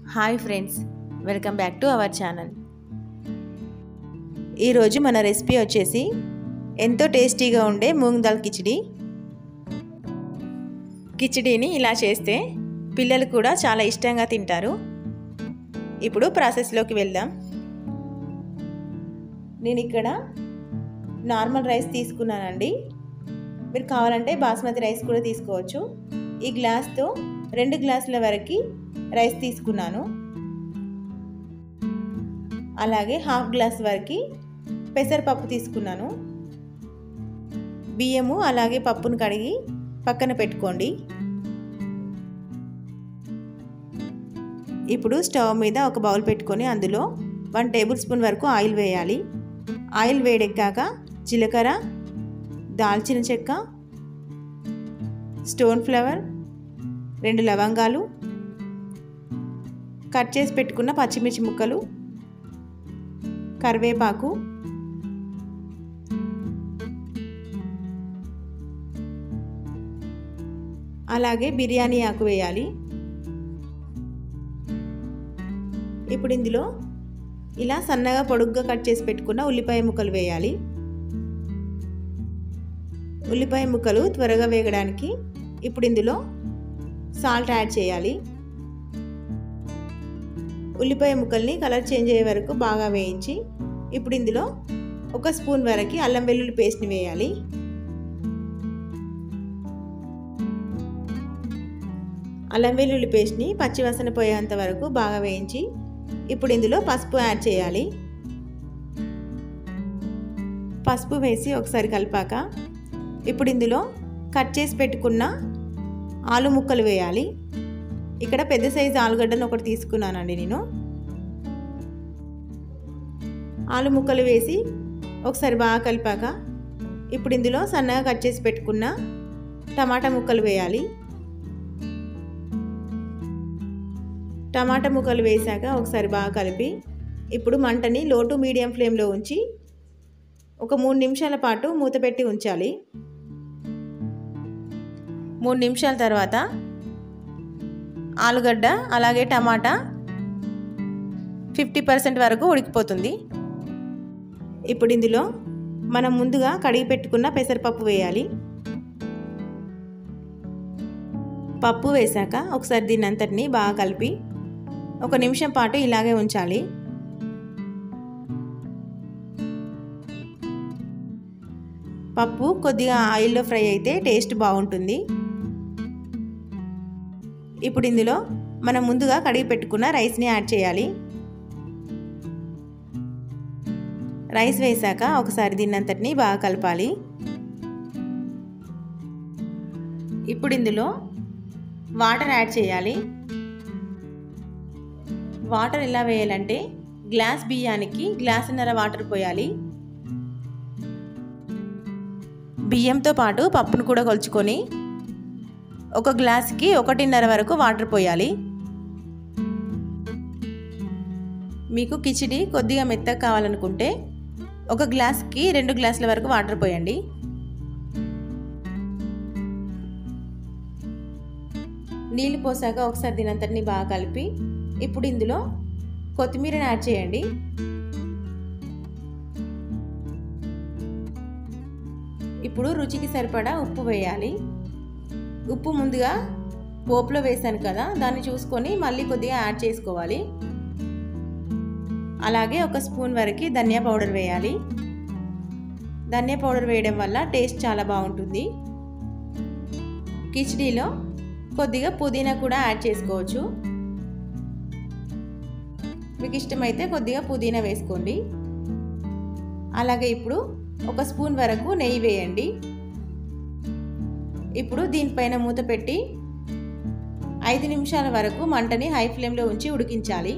Hi friends, welcome back to our channel. ఈరోజు మన recipe వచ్చేసి ఎంతో టేస్టీగా ఉండే మూంగ్ దాల్ కిచిడి. కిచిడీని ఇలా చేస్తే పిల్లలు కూడా చాలా ఇష్టంగా తింటారు. ఇప్పుడు ప్రాసెస్లోకి వెళ్దాం. నేను ఇక్కడ నార్మల్ రైస్ తీసుకున్నానండి. మీరు కావాలంటే బాస్మతి రైస్ కూడా తీసుకోవచ్చు. ఈ గ్లాస్తో 2 గ్లాసుల వరకు రైస్ తీసుకున్నాను. అలాగే హాఫ్ గ్లాస్ వరకు పెసరపప్పు తీసుకున్నాను. బియ్యము అలాగే పప్పును కడిగి పక్కన పెట్టుకోండి. ఇప్పుడు స్టవ్ మీద ఒక బౌల్ పెట్టుకొని అందులో 1 టేబుల్ స్పూన్ వరకు ఆయిల్ వేయాలి. ఆయిల్ వేడెక్కాక జీలకర్ర, దాల్చిన చెక్క, స్టోన్ ఫ్లవర్, 2 లవంగాలు, కట్ చేసి పెట్టుకున్న పచ్చిమిర్చి ముక్కలు, కరివేపాకు, అలాగే బిర్యానీ ఆకు వేయాలి. ఇప్పుడు ఇందులో ఇలా సన్నగా పొడుగ్గా కట్ చేసి పెట్టుకున్న ఉల్లిపాయ ముక్కలు వేయాలి. ఉల్లిపాయ ముక్కలు త్వరగా వేగడానికి ఇప్పుడు ఇందులో సాల్ట్ యాడ్ చేయాలి. ఉల్లిపాయ ముక్కల్ని కలర్ చేంజ్ అయ్యే వరకు బాగా వేయించి ఇప్పుడు ఇందులో 1 స్పూన్ వరకు అల్లం వెల్లుల్లి పేస్ట్ని వేయాలి. అల్లం వెల్లుల్లి పేస్ట్ని పచ్చివాసన పోయేంత వరకు బాగా వేయించి ఇప్పుడు ఇందులో పసుపు యాడ్ చేయాలి. పసుపు వేసి ఒకసారి కలిపాక ఇప్పుడు ఇందులో కట్ చేసి పెట్టుకున్న ఆలు ముక్కలు వేయాలి. ఇక్కడ పెద్ద సైజు ఆలుగడ్డను ఒకటి తీసుకున్నానండి నేను. ఆలు ముక్కలు వేసి ఒకసారి బాగా కలిపాక ఇప్పుడు ఇందులో సన్నగా కట్ చేసి పెట్టుకున్న టమాటా ముక్కలు వేయాలి. టమాటా ముక్కలు వేసాక ఒకసారి బాగా కలిపి ఇప్పుడు మంటని లో టు మీడియం ఫ్లేమ్లో ఉంచి ఒక 3 నిమిషాల పాటు మూత పెట్టి ఉంచాలి. 3 నిమిషాల తర్వాత ఆలుగడ్డ అలాగే టమాటా 50% వరకు ఉడికిపోతుంది. ఇప్పుడు ఇందులో మనం ముందుగా కడిగి పెట్టుకున్న పెసరపప్పు వేయాలి. పప్పు వేశాక ఒకసారి దీన్ని అంతటిని బాగా కలిపి 1 నిమిషం పాటు ఇలాగే ఉంచాలి. పప్పు కొద్దిగా ఆయిల్లో ఫ్రై అయితే టేస్ట్ బాగుంటుంది. ఇప్పుడు ఇందులో మనం ముందుగా కడిగి పెట్టుకున్న రైస్ని యాడ్ చేయాలి. రైస్ వేసాక ఒకసారి దీన్నంతటిని బాగా కలపాలి. ఇప్పుడు ఇందులో వాటర్ యాడ్ చేయాలి. వాటర్ ఎలా వేయాలంటే గ్లాస్ బియ్యానికి గ్లాసున్నర వాటర్ పోయాలి. బియ్యంతో పాటు పప్పును కూడా కొలుచుకొని 1 గ్లాస్కి 1.5 వరకు వాటర్ పోయాలి. మీకు కిచిడి కొద్దిగా మెత్తగా కావాలనుకుంటే 1 గ్లాస్కి 2 గ్లాసుల వరకు వాటర్ పోయండి. నీళ్ళు పోసాక ఒకసారి దీనంతటిని బాగా కలిపి ఇప్పుడు ఇందులో కొత్తిమీరని యాడ్ చేయండి. ఇప్పుడు రుచికి సరిపడా ఉప్పు వేయాలి. ఉప్పు ముందుగా పోపులో వేసాను కదా, దాన్ని చూసుకొని మళ్ళీ కొద్దిగా యాడ్ చేసుకోవాలి. అలాగే 1 స్పూన్ వరకు ధనియా పౌడర్ వేయాలి. ధనియా పౌడర్ వేయడం వల్ల టేస్ట్ చాలా బాగుంటుంది. కిచిడీలో కొద్దిగా పుదీనా కూడా యాడ్ చేసుకోవచ్చు. మీకు ఇష్టమైతే కొద్దిగా పుదీనా వేసుకోండి. అలాగే ఇప్పుడు 1 స్పూన్ వరకు నెయ్యి వేయండి. ఇప్పుడు దీనిపైన మూత పెట్టి 5 నిమిషాల వరకు మంటని హై ఫ్లేమ్లో ఉంచి ఉడికించాలి.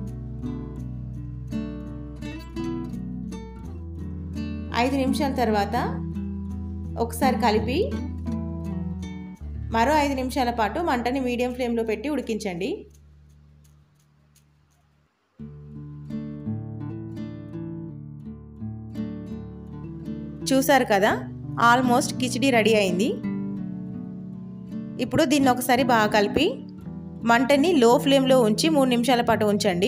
ఐదు నిమిషాల తర్వాత ఒకసారి కలిపి మరో 5 నిమిషాల పాటు మంటని మీడియం ఫ్లేమ్లో పెట్టి ఉడికించండి. చూసారు కదా, ఆల్మోస్ట్ కిచిడి రెడీ అయింది. ఇప్పుడు దీన్ని ఒకసారి బాగా కలిపి మంటని లో ఫ్లేమ్లో ఉంచి 3 నిమిషాల పాటు ఉంచండి.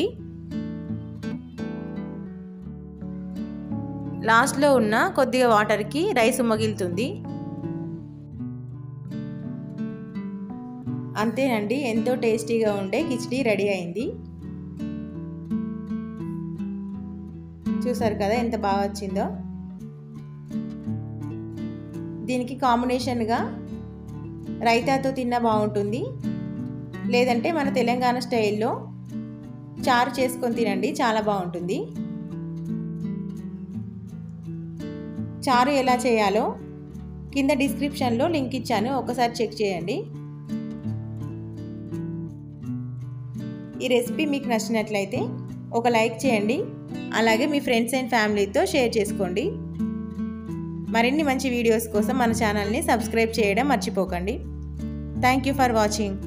లాస్ట్లో ఉన్న కొద్దిగా వాటర్కి రైస్ మగిలుతుంది. అంతేనండి, ఎంతో టేస్టీగా ఉండే కిచిడి రెడీ అయింది. చూసారు కదా ఎంత బాగా వచ్చిందో. దీనికి కాంబినేషన్గా రైతాతో తిన్నా బాగుంటుంది, లేదంటే మన తెలంగాణ స్టైల్లో చారు చేసుకొని తినండి, చాలా బాగుంటుంది. చారు ఎలా చేయాలో కింద డిస్క్రిప్షన్లో లింక్ ఇచ్చాను, ఒకసారి చెక్ చేయండి. ఈ రెసిపీ మీకు నచ్చినట్లయితే ఒక లైక్ చేయండి, అలాగే మీ ఫ్రెండ్స్ అండ్ ఫ్యామిలీతో షేర్ చేసుకోండి. మరిన్ని మంచి వీడియోస్ కోసం మన ఛానల్ని సబ్స్క్రైబ్ చేయడం మర్చిపోకండి. Thank you for watching.